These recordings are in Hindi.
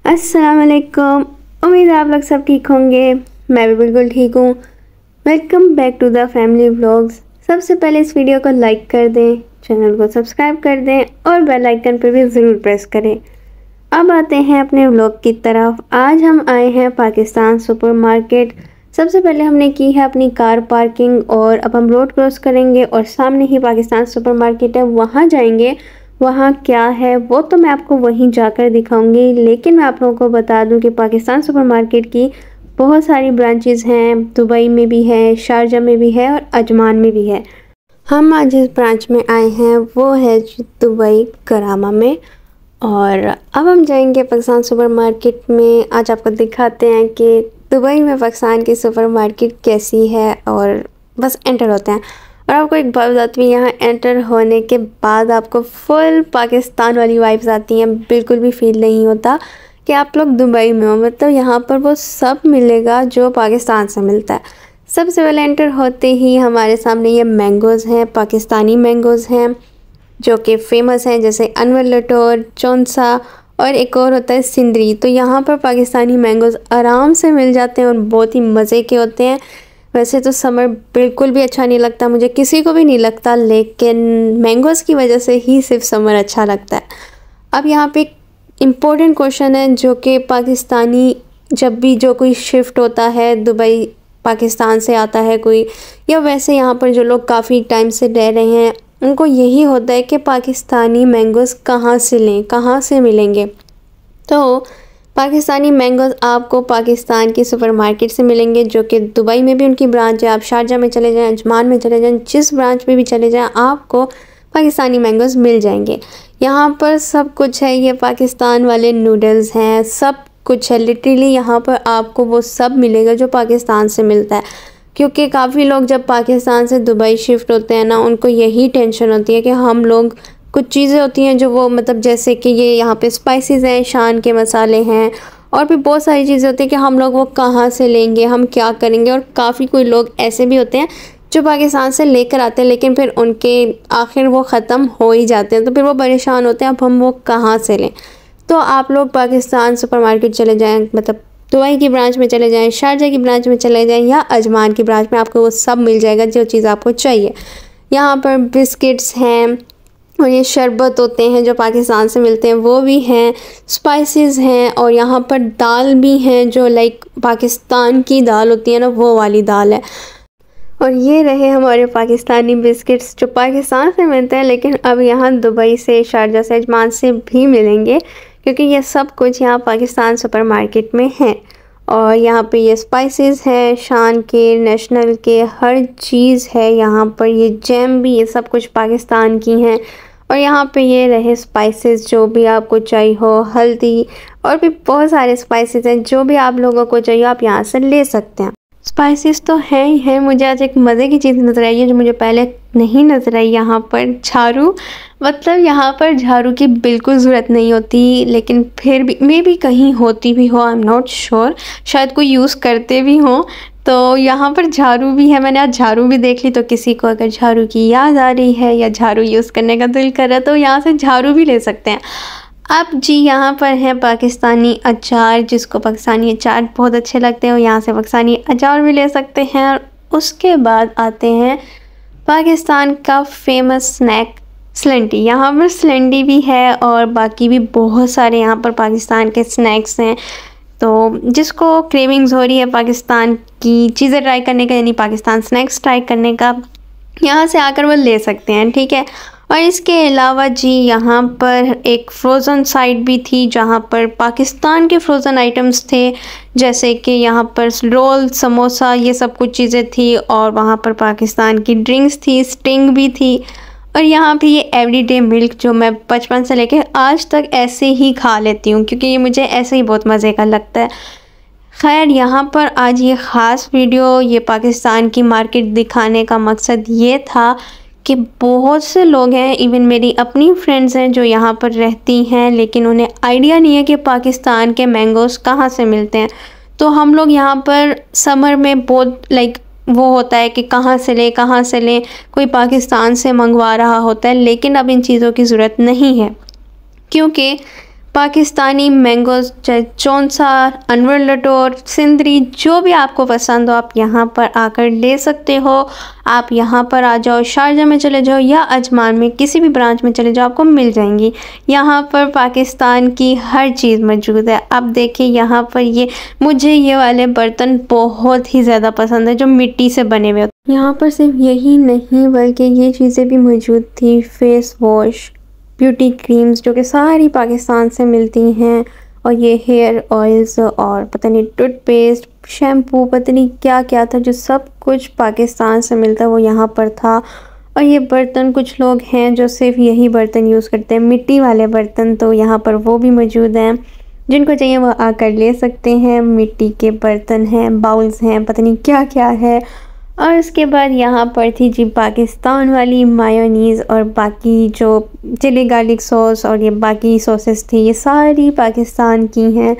अस्सलाम वालेकुम। उम्मीद है आप लोग सब ठीक होंगे। मैं भी बिल्कुल ठीक हूँ। Welcome back to the family vlogs. सबसे पहले इस वीडियो को लाइक कर दें, चैनल को सब्सक्राइब कर दें और बेल आइकन पर भी ज़रूर प्रेस करें। अब आते हैं अपने व्लॉग की तरफ। आज हम आए हैं पाकिस्तान सुपरमार्केट। सबसे पहले हमने की है अपनी कार पार्किंग और अब हम रोड क्रॉस करेंगे और सामने ही पाकिस्तान सुपरमार्केट है, वहाँ जाएंगे। वहाँ क्या है वो तो मैं आपको वहीं जाकर दिखाऊंगी, लेकिन मैं आप लोगों को बता दूं कि पाकिस्तान सुपरमार्केट की बहुत सारी ब्रांचेस हैं। दुबई में भी है, शारजा में भी है और अजमान में भी है। हम आज जिस ब्रांच में आए हैं वो है दुबई करामा में। और अब हम जाएंगे पाकिस्तान सुपरमार्केट में। आज आपको दिखाते हैं कि दुबई में पाकिस्तान की सुपरमार्केट कैसी है और बस एंटर होते हैं। और आपको एक बात बताती हूँ, यहाँ एंटर होने के बाद आपको फुल पाकिस्तान वाली वाइब्स आती हैं। बिल्कुल भी फील नहीं होता कि आप लोग दुबई में हो। मतलब यहाँ पर वो सब मिलेगा जो पाकिस्तान से मिलता है। सबसे पहले एंटर होते ही हमारे सामने ये मैंगोज़ हैं, पाकिस्तानी मैंगोज़ हैं जो कि फ़ेमस हैं, जैसे अनवर लटोर, चौंसा और एक और होता है सिंदरी। तो यहाँ पर पाकिस्तानी मैंगोज़ आराम से मिल जाते हैं और बहुत ही मज़े के होते हैं। वैसे तो समर बिल्कुल भी अच्छा नहीं लगता, मुझे किसी को भी नहीं लगता, लेकिन मैंगोज़ की वजह से ही सिर्फ समर अच्छा लगता है। अब यहाँ पे एक इम्पोर्टेंट क्वेश्चन है जो कि पाकिस्तानी जब भी जो कोई शिफ्ट होता है, दुबई पाकिस्तान से आता है कोई, या वैसे यहाँ पर जो लोग काफ़ी टाइम से रह रहे हैं, उनको यही होता है कि पाकिस्तानी मैंगोज़ कहाँ से लें, कहाँ से मिलेंगे। तो पाकिस्तानी मैंगोज़ आपको पाकिस्तान की सुपरमार्केट से मिलेंगे, जो कि दुबई में भी उनकी ब्रांच है। आप शारजा में चले जाएं, अजमान में चले जाएं, जिस ब्रांच में भी चले जाएं आपको पाकिस्तानी मैंगोज़ मिल जाएंगे। यहाँ पर सब कुछ है, ये पाकिस्तान वाले नूडल्स हैं, सब कुछ है। लिटरली यहाँ पर आपको वो सब मिलेगा जो पाकिस्तान से मिलता है। क्योंकि काफ़ी लोग जब पाकिस्तान से दुबई शिफ्ट होते हैं ना, उनको यही टेंशन होती है कि हम लोग कुछ चीज़ें होती हैं जो वो मतलब जैसे कि ये यहाँ पे स्पाइसेस हैं, शान के मसाले हैं और भी बहुत सारी चीज़ें होती हैं कि हम लोग वो कहाँ से लेंगे, हम क्या करेंगे। और काफ़ी कोई लोग ऐसे भी होते हैं जो पाकिस्तान से लेकर आते हैं, लेकिन फिर उनके आखिर वो ख़त्म हो ही जाते हैं, तो फिर वो परेशान होते हैं अब हम वो कहाँ से लें। तो आप लोग पाकिस्तान सुपरमार्केट चले जाएँ, मतलब दुबई की ब्रांच में चले जाएँ, शारजा की ब्रांच में चले जाएँ या अजमान की ब्रांच में, आपको वो सब मिल जाएगा जो चीज़ आपको चाहिए। यहाँ पर बिस्किट्स हैं और ये शरबत होते हैं जो पाकिस्तान से मिलते हैं, वो भी हैं, स्पाइसेस हैं और यहाँ पर दाल भी हैं जो लाइक पाकिस्तान की दाल होती है ना, वो वाली दाल है। और ये रहे हमारे पाकिस्तानी बिस्किट्स जो पाकिस्तान से मिलते हैं, लेकिन अब यहाँ दुबई से, शारजा से, अजमान से भी मिलेंगे, क्योंकि ये सब कुछ यहाँ पाकिस्तान सुपरमार्केट में है। और यहाँ पे ये स्पाइसेस हैं, शान के, नेशनल के, हर चीज़ है यहाँ पर। ये जैम भी, ये सब कुछ पाकिस्तान की हैं। और यहाँ पे ये रहे स्पाइसेस जो भी आपको चाहिए हो, हल्दी और भी बहुत सारे स्पाइसेस हैं, जो भी आप लोगों को चाहिए आप यहाँ से ले सकते हैं। स्पाइसेस तो हैं ही हैं। मुझे आज एक मज़े की चीज़ नज़र आई है जो मुझे पहले नहीं नज़र आई। यहाँ पर झाड़ू, मतलब यहाँ पर झाड़ू की बिल्कुल ज़रूरत नहीं होती, लेकिन फिर भी मे भी कहीं होती भी हो, आई एम नॉट श्योर, शायद कोई यूज़ करते भी हों। तो यहाँ पर झाड़ू भी है। मैंने आज झाड़ू भी देख ली, तो किसी को अगर झाड़ू की याद आ रही है या झाड़ू यूज़ करने का दिल कर रहा है तो यहाँ से झाड़ू भी ले सकते हैं। अब जी यहाँ पर है पाकिस्तानी अचार, जिसको पाकिस्तानी अचार बहुत अच्छे लगते हैं और यहाँ से पाकिस्तानी अचार भी ले सकते हैं। और उसके बाद आते हैं पाकिस्तान का फेमस स्नैक स्लंटी। यहाँ पर स्लंटी भी है और बाकी भी बहुत सारे यहाँ पर पाकिस्तान के स्नैक्स हैं। तो जिसको क्रेविंग्स हो रही है पाकिस्तान की चीज़ें ट्राई करने का, यानी पाकिस्तान स्नैक्स ट्राई करने का, यहाँ से आकर वो ले सकते हैं, ठीक है। और इसके अलावा जी यहाँ पर एक फ़्रोज़न साइड भी थी जहाँ पर पाकिस्तान के फ़्रोज़न आइटम्स थे, जैसे कि यहाँ पर रोल, समोसा, ये सब कुछ चीज़ें थी। और वहाँ पर पाकिस्तान की ड्रिंक्स थी, स्टिंग भी थी। और यहाँ पे ये एवरीडे मिल्क जो मैं बचपन से लेके आज तक ऐसे ही खा लेती हूँ, क्योंकि ये मुझे ऐसे ही बहुत मज़े का लगता है। खैर यहाँ पर आज ये ख़ास वीडियो, ये पाकिस्तान की मार्केट दिखाने का मकसद ये था कि बहुत से लोग हैं, इवन मेरी अपनी फ्रेंड्स हैं जो यहाँ पर रहती हैं, लेकिन उन्हें आइडिया नहीं है कि पाकिस्तान के मैंगोज़ कहाँ से मिलते हैं। तो हम लोग यहाँ पर समर में बहुत लाइक वो होता है कि कहाँ से लें, कहाँ से लें, कोई पाकिस्तान से मंगवा रहा होता है, लेकिन अब इन चीज़ों की ज़रूरत नहीं है, क्योंकि पाकिस्तानी मैंगोज, चाहे चौंसा, अनवर लटोर, सिंदरी, जो भी आपको पसंद हो आप यहाँ पर आकर ले सकते हो। आप यहाँ पर आ जाओ, शारजा में चले जाओ या अजमान में किसी भी ब्रांच में चले जाओ, आपको मिल जाएंगी। यहाँ पर पाकिस्तान की हर चीज़ मौजूद है। अब देखिए यहाँ पर मुझे ये वाले बर्तन बहुत ही ज़्यादा पसंद है जो मिट्टी से बने हुए होते हैं। यहाँ पर सिर्फ यही नहीं बल्कि ये चीज़ें भी मौजूद थी, फेस वॉश, ब्यूटी क्रीम्स जो कि सारी पाकिस्तान से मिलती हैं, और ये हेयर ऑयल्स और पता नहीं टूथपेस्ट, शैम्पू, पता नहीं क्या क्या था जो सब कुछ पाकिस्तान से मिलता है वो यहाँ पर था। और ये बर्तन, कुछ लोग हैं जो सिर्फ यही बर्तन यूज़ करते हैं, मिट्टी वाले बर्तन, तो यहाँ पर वो भी मौजूद हैं। जिनको चाहिए वो आकर ले सकते हैं। मिट्टी के बर्तन हैं, बाउल्स हैं, पता नहीं क्या क्या है। और उसके बाद यहाँ पर थी जी पाकिस्तान वाली मायोनीज़ और बाकी जो चिली गार्लिक सॉस और ये बाकी सॉसेस थी, ये सारी पाकिस्तान की हैं।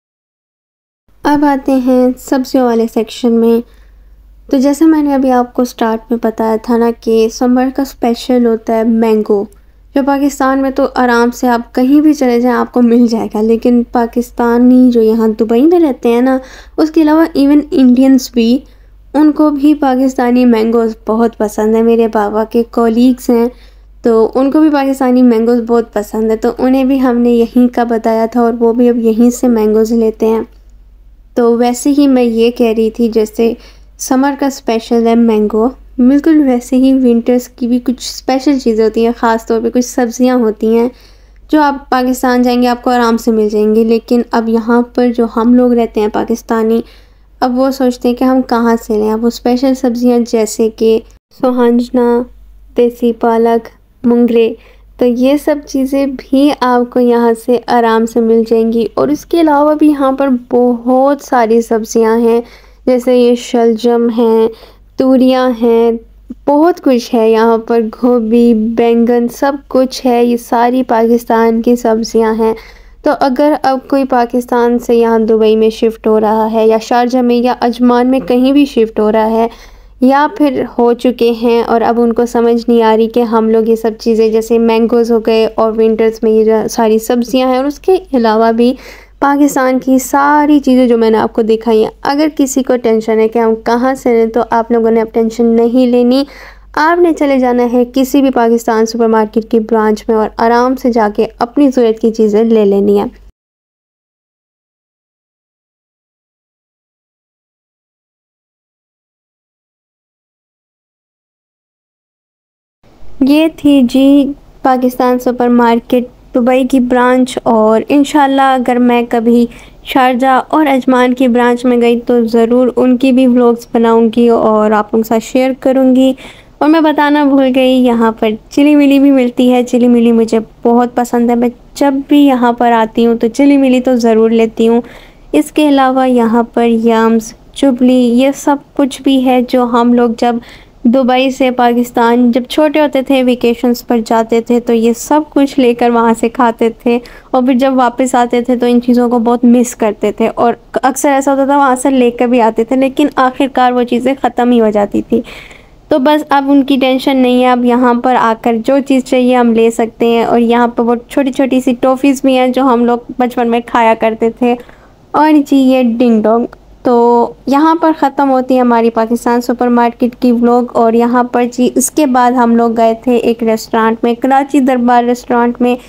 अब आते हैं सब्जियों वाले सेक्शन में। तो जैसे मैंने अभी आपको स्टार्ट में बताया था ना कि समर का स्पेशल होता है मैंगो, जो पाकिस्तान में तो आराम से आप कहीं भी चले जाएं आपको मिल जाएगा, लेकिन पाकिस्तानी जो यहाँ दुबई में रहते हैं ना, उसके अलावा इवन इंडियंस भी, उनको भी पाकिस्तानी मैंगोज़ बहुत पसंद है। मेरे बाबा के कॉलीग्स हैं तो उनको भी पाकिस्तानी मैंगोज़ बहुत पसंद है, तो उन्हें भी हमने यहीं का बताया था और वो भी अब यहीं से मैंगोज़ लेते हैं। तो वैसे ही मैं ये कह रही थी जैसे समर का स्पेशल है मैंगो, बिल्कुल वैसे ही विंटर्स की भी कुछ स्पेशल चीज़ें होती हैं। ख़ास तौर पे कुछ सब्ज़ियाँ होती हैं जो आप पाकिस्तान जाएंगे आपको आराम से मिल जाएंगी, लेकिन अब यहाँ पर जो हम लोग रहते हैं पाकिस्तानी, अब वो सोचते हैं कि हम कहाँ से लें। अब वो स्पेशल सब्ज़ियाँ जैसे कि सोहांजना, देसी पालक, मुंगरे, तो ये सब चीज़ें भी आपको यहाँ से आराम से मिल जाएंगी। और इसके अलावा भी यहाँ पर बहुत सारी सब्ज़ियाँ हैं, जैसे ये शलजम हैं, तूरियाँ हैं, बहुत कुछ है यहाँ पर, गोभी, बैंगन, सब कुछ है। ये सारी पाकिस्तान की सब्ज़ियाँ हैं। तो अगर अब कोई पाकिस्तान से यहाँ दुबई में शिफ्ट हो रहा है या शारजा में या अजमान में कहीं भी शिफ्ट हो रहा है, या फिर हो चुके हैं और अब उनको समझ नहीं आ रही कि हम लोग ये सब चीज़ें जैसे मैंगोज़ हो गए और विंटर्स में ये सारी सब्ज़ियाँ हैं, और उसके अलावा भी पाकिस्तान की सारी चीज़ें जो मैंने आपको दिखाई हैं, अगर किसी को टेंशन है कि हम कहाँ से लें, तो आप लोगों ने अब टेंशन नहीं लेनी। आपने चले जाना है किसी भी पाकिस्तान सुपरमार्केट की ब्रांच में और आराम से जाके अपनी ज़रूरत की चीज़ें ले लेनी है। ये थी जी पाकिस्तान सुपरमार्केट दुबई की ब्रांच, और इंशाल्लाह अगर मैं कभी शारजा और अजमान की ब्रांच में गई तो ज़रूर उनकी भी व्लॉग्स बनाऊंगी और आप लोगों के साथ शेयर करूंगी। और मैं बताना भूल गई, यहाँ पर चिली मिली भी मिलती है। चिली मिली मुझे बहुत पसंद है, मैं जब भी यहाँ पर आती हूँ तो चिली मिली तो ज़रूर लेती हूँ। इसके अलावा यहाँ पर यम्स, चुबली, ये सब कुछ भी है जो हम लोग जब दुबई से पाकिस्तान जब छोटे होते थे वेकेशंस पर जाते थे तो ये सब कुछ लेकर वहाँ से खाते थे, और फिर जब वापस आते थे तो इन चीज़ों को बहुत मिस करते थे। और अक्सर ऐसा होता था वहाँ से लेकर भी आते थे, लेकिन आखिरकार वो चीज़ें ख़त्म ही हो जाती थी। तो बस अब उनकी टेंशन नहीं है, अब यहाँ पर आकर जो चीज़ चाहिए हम ले सकते हैं। और यहाँ पर वो छोटी छोटी सी टॉफ़ीज़ भी हैं जो हम लोग बचपन में खाया करते थे। और जी ये डिंग डोंग। तो यहाँ पर ख़त्म होती है हमारी पाकिस्तान सुपरमार्केट की व्लॉग। और यहाँ पर जी इसके बाद हम लोग गए थे एक रेस्टोरेंट में, कराची दरबार रेस्टोरेंट में,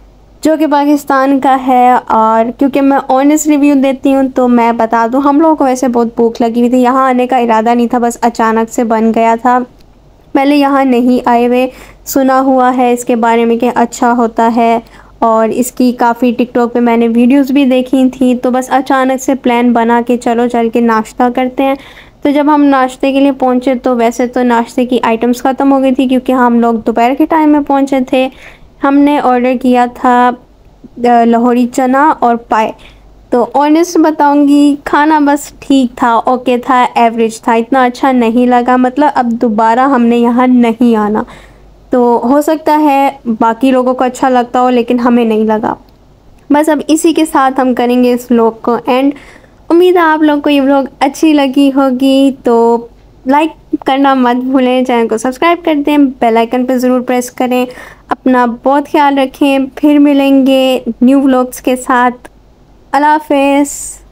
जो कि पाकिस्तान का है। और क्योंकि मैं ऑनेस्ट रिव्यू देती हूँ तो मैं बता दूँ, हम लोगों को वैसे बहुत भूख लगी हुई थी, यहाँ आने का इरादा नहीं था, बस अचानक से बन गया था। पहले यहाँ नहीं आए हुए, सुना हुआ है इसके बारे में कि अच्छा होता है, और इसकी काफ़ी टिकटॉक पे मैंने वीडियोस भी देखी थी। तो बस अचानक से प्लान बना के चलो चल के नाश्ता करते हैं। तो जब हम नाश्ते के लिए पहुँचे तो वैसे तो नाश्ते की आइटम्स ख़त्म हो गई थी क्योंकि हम लोग दोपहर के टाइम में पहुँचे थे। हमने ऑर्डर किया था लाहौरी चना और पाए। तो ऑनेस्ट बताऊंगी, खाना बस ठीक था, ओके था, एवरेज था, इतना अच्छा नहीं लगा। मतलब अब दोबारा हमने यहाँ नहीं आना। तो हो सकता है बाकी लोगों को अच्छा लगता हो लेकिन हमें नहीं लगा। बस अब इसी के साथ हम करेंगे इस व्लॉग को एंड। उम्मीद है आप लोग को ये व्लॉग अच्छी लगी होगी, तो लाइक करना मत भूलें, चैनल को सब्सक्राइब कर दें, बेल आइकन पर ज़रूर प्रेस करें। अपना बहुत ख्याल रखें, फिर मिलेंगे न्यू व्लॉग्स के साथ। अल्लाह हाफ़िज़।